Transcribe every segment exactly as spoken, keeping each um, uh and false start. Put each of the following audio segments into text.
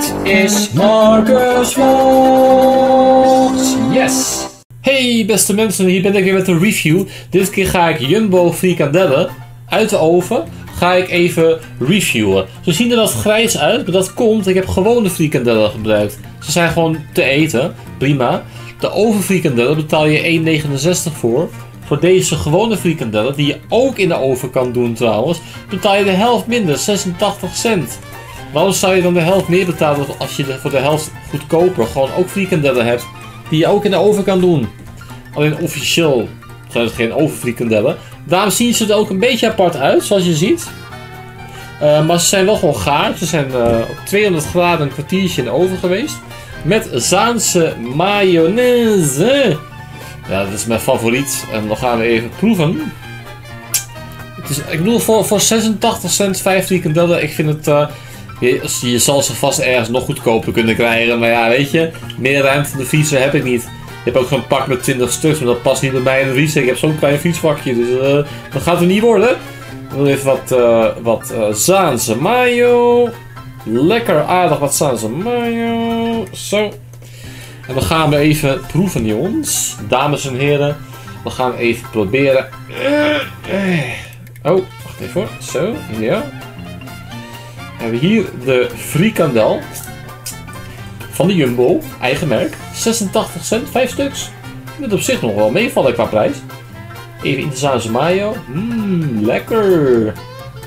Dit is Marcus Vlogs. Yes! Hey beste mensen, hier ben ik weer met een review. Dit keer ga ik Jumbo frikandellen uit de oven ga ik even reviewen. Ze zien er wat grijs uit, maar dat komt. Ik heb gewone frikandellen gebruikt. Ze zijn gewoon te eten. Prima. De ovenfrikandellen betaal je één negenenzestig voor. Voor deze gewone frikandellen, die je ook in de oven kan doen trouwens, betaal je de helft minder, zesentachtig cent. Waarom zou je dan de helft meer betalen als je voor de helft goedkoper gewoon ook frikandellen hebt die je ook in de oven kan doen? Alleen officieel zijn het geen ovenfrikandellen. Daarom zien ze er ook een beetje apart uit, zoals je ziet. Uh, maar ze zijn wel gewoon gaar. Ze zijn uh, op tweehonderd graden een kwartiertje in de oven geweest. Met Zaanse mayonaise. Ja, dat is mijn favoriet. En dan gaan we even proeven. Het is, ik bedoel, voor, voor zesentachtig cent vijf frikandellen. Ik vind het... Uh, je, je zal ze vast ergens nog goedkoper kunnen krijgen. Maar ja, weet je. Meer ruimte in de vriezer heb ik niet. Je hebt ook zo'n pak met twintig stuks. Maar dat past niet bij mij in de vriezer. Ik heb zo'n klein vriesvakje. Dus uh, dat gaat er niet worden. Dan even wat, uh, wat uh, Zaanse mayo. Lekker aardig wat Zaanse mayo. Zo. En dan gaan we even proeven, jongens. Dames en heren. We gaan even proberen. Oh, wacht even hoor. Zo, ja. We hebben hier de frikandel. Van de Jumbo. Eigen merk. zesentachtig cent, vijf stuks. Dat op zich nog wel meevallen qua prijs. Even in de Zaanse mayo. Mmm, lekker.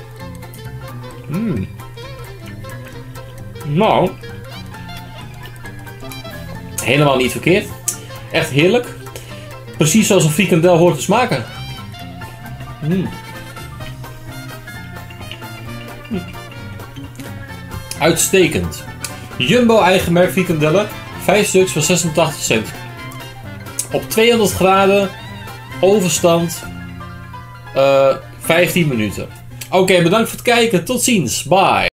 Mmm. Nou. Helemaal niet verkeerd. Echt heerlijk. Precies zoals een frikandel hoort te smaken. Mm. Mm. Uitstekend. Jumbo eigen merk frikandellen. vijf stuks voor zesentachtig cent. Op tweehonderd graden. Overstand. Uh, vijftien minuten. Oké, okay, bedankt voor het kijken. Tot ziens. Bye.